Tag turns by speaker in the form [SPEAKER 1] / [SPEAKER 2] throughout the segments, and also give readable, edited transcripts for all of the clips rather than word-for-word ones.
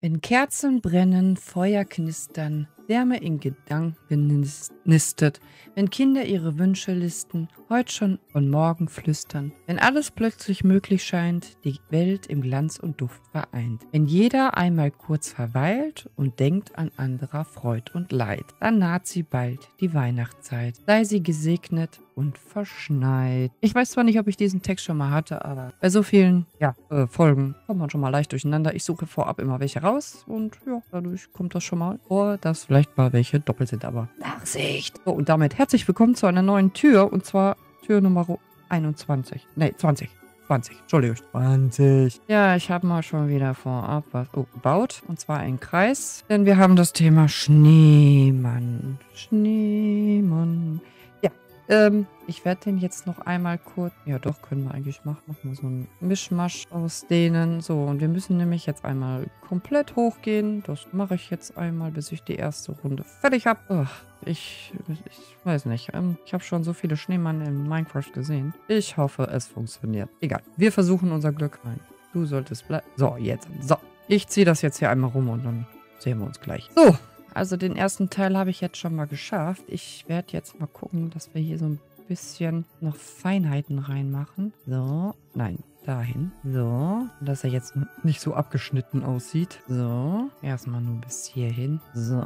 [SPEAKER 1] Wenn Kerzen brennen, Feuer knistern, Wärme in Gedanken nistet, wenn Kinder ihre Wünsche listen, heut schon und morgen flüstern, wenn alles plötzlich möglich scheint, die Welt im Glanz und Duft vereint, wenn jeder einmal kurz verweilt und denkt an anderer Freud und Leid, dann naht sie bald, die Weihnachtszeit, sei sie gesegnet und verschneit. Ich weiß zwar nicht, ob ich diesen Text schon mal hatte, aber bei so vielen Folgen kommt man schon mal leicht durcheinander. Ich suche vorab immer welche raus und ja, dadurch kommt das schon mal vor, dass vielleicht mal welche doppelt sind, aber Nachsicht. So, und damit herzlich willkommen zu einer neuen Tür, und zwar Tür Nummer 21. Ne, 20. 20, Entschuldigung. 20. Ja, ich habe mal schon wieder vorab was gebaut. Und zwar einen Kreis. Denn wir haben das Thema Schneemann. Schneemann. Ja, ich werde den jetzt noch einmal kurz... Ja doch, können wir eigentlich machen. Machen wir so einen Mischmasch aus denen. So, und wir müssen nämlich jetzt einmal komplett hochgehen. Das mache ich jetzt einmal, bis ich die erste Runde fertig habe. Ich weiß nicht. Ich habe schon so viele Schneemann in Minecraft gesehen. Ich hoffe, es funktioniert. Egal. Wir versuchen unser Glück. Nein, du solltest bleiben. So, jetzt. So, ich ziehe das jetzt hier einmal rum und dann sehen wir uns gleich. So, also den ersten Teil habe ich jetzt schon mal geschafft. Ich werde jetzt mal gucken, dass wir hier so ein bisschen noch Feinheiten reinmachen. So, nein, dahin. So, dass er jetzt nicht so abgeschnitten aussieht. So, erstmal nur bis hierhin. So.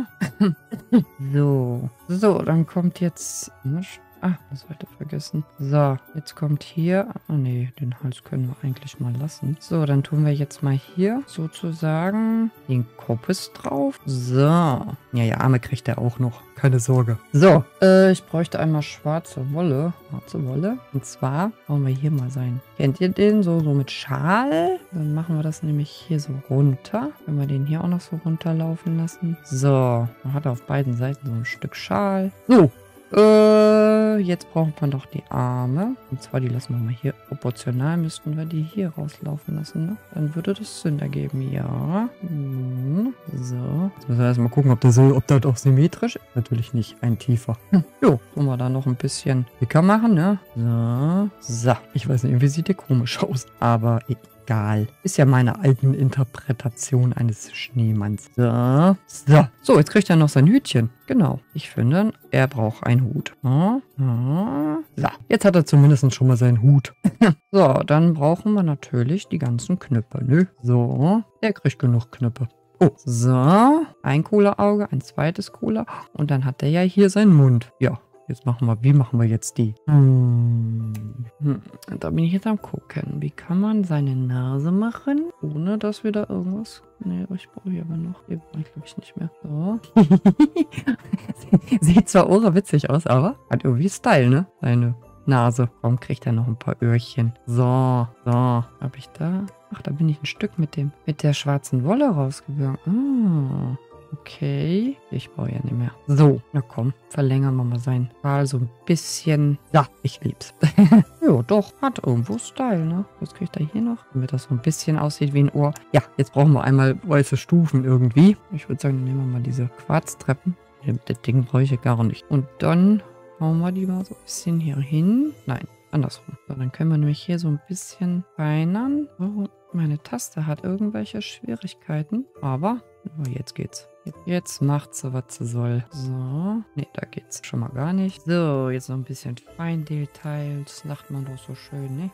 [SPEAKER 1] So, dann kommt jetzt... das wollte ich vergessen. So, jetzt kommt hier... Oh nee, den Hals können wir eigentlich mal lassen. So, dann tun wir jetzt mal hier sozusagen den Kopf drauf. So. Ja, Arme kriegt er auch noch. Keine Sorge. So, ich bräuchte einmal schwarze Wolle. Schwarze Wolle. Und zwar bauen wir hier mal sein. Kennt ihr den? So mit Schal. Dann machen wir das nämlich hier so runter. Wenn wir den hier auch noch so runterlaufen lassen. So, man hat auf beiden Seiten so ein Stück Schal. So. Jetzt brauchen wir noch die Arme. Und zwar, die lassen wir mal hier. Proportional müssten wir die hier rauslaufen lassen, ne? Dann würde das Sinn ergeben, ja. So. Jetzt müssen wir erstmal gucken, ob das auch symmetrisch ist. Natürlich nicht. Ein tiefer. Jo, wollen wir da noch ein bisschen dicker machen, ne? So. Ich weiß nicht, irgendwie sieht der komisch aus. Aber egal. Ist ja meine eigene Interpretation eines Schneemanns. So. So, jetzt kriegt er noch sein Hütchen. Genau. Ich finde, er braucht einen Hut. So. Jetzt hat er zumindest schon mal seinen Hut. So, dann brauchen wir natürlich die ganzen Knöpfe, ne? So. Der kriegt genug Knöpfe. Oh. So. Ein Cola-Auge, ein zweites Cola. Und dann hat er ja hier seinen Mund. Ja. Jetzt wie machen wir jetzt die? Da bin ich jetzt am gucken. Wie kann man seine Nase machen, ohne dass wir da irgendwas... Ne, ich brauche hier aber noch. Hier brauche ich, glaube ich, nicht mehr. So. Sieht zwar witzig aus, aber hat irgendwie Style, ne? Seine Nase. Warum kriegt er noch ein paar Öhrchen? So. Hab ich da... Ach, da bin ich ein Stück mit der schwarzen Wolle rausgegangen. Okay. Ich brauche ja nicht mehr. So, na komm, verlängern wir mal sein Pfahl so ein bisschen. Ja, ich lieb's. Jo, doch, hat irgendwo Style, ne? Was kriegt er hier noch? Damit das so ein bisschen aussieht wie ein Ohr. Ja, jetzt brauchen wir einmal weiße Stufen irgendwie. Ich würde sagen, nehmen wir mal diese Quarztreppen. Das Ding brauche ich ja gar nicht. Und dann hauen wir die mal so ein bisschen hier hin. Nein, andersrum. So, dann können wir nämlich hier so ein bisschen feinern. Oh, meine Taste hat irgendwelche Schwierigkeiten. Aber jetzt geht's. Jetzt macht sie, was sie soll. So. Ne, da geht's schon mal gar nicht. So, jetzt noch ein bisschen Feindetails. Das sagt man doch so schön, ne?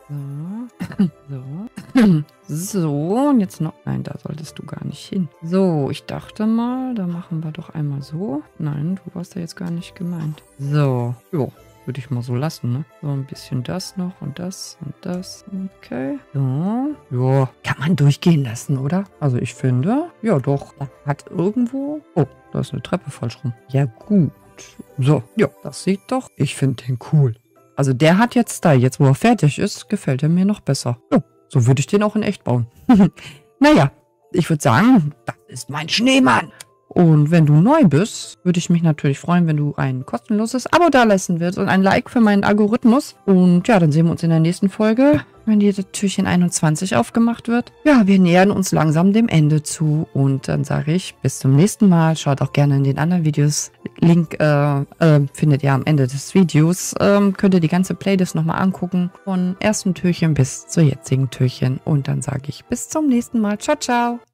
[SPEAKER 1] So. So, und jetzt noch... Nein, da solltest du gar nicht hin. So, ich dachte mal, da machen wir doch einmal so. Nein, du warst ja jetzt gar nicht gemeint. So. Jo. Würde ich mal so lassen, ne? So ein bisschen das noch und das und das. Okay. So. Ja, kann man durchgehen lassen, oder? Also ich finde, ja doch. Hat irgendwo... Oh, da ist eine Treppe falsch rum. Ja, gut. So, ja, das sieht doch... Ich finde den cool. Also der hat jetzt Style. Jetzt, wo er fertig ist, gefällt er mir noch besser. Ja, so würde ich den auch in echt bauen. Naja, ich würde sagen, das ist mein Schneemann. Und wenn du neu bist, würde ich mich natürlich freuen, wenn du ein kostenloses Abo dalassen würdest und ein Like für meinen Algorithmus. Und ja, dann sehen wir uns in der nächsten Folge, wenn die Türchen 21 aufgemacht wird. Ja, wir nähern uns langsam dem Ende zu. Und dann sage ich, bis zum nächsten Mal. Schaut auch gerne in den anderen Videos. Link findet ihr am Ende des Videos. Könnt ihr die ganze Playlist nochmal angucken. Von ersten Türchen bis zur jetzigen Türchen. Und dann sage ich, bis zum nächsten Mal. Ciao, ciao.